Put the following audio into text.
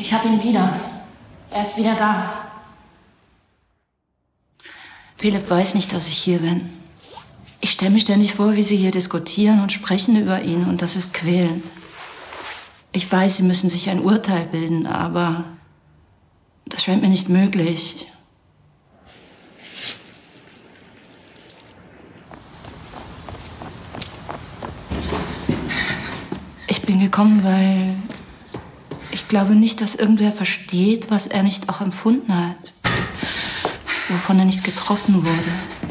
Ich habe ihn wieder. Er ist wieder da. Philipp weiß nicht, dass ich hier bin. Ich stelle mir ständig vor, wie Sie hier diskutieren und sprechen über ihn, und das ist quälend. Ich weiß, Sie müssen sich ein Urteil bilden, aber das scheint mir nicht möglich. Ich bin gekommen, weil ich glaube nicht, dass irgendwer versteht, was er nicht auch empfunden hat, wovon er nicht getroffen wurde.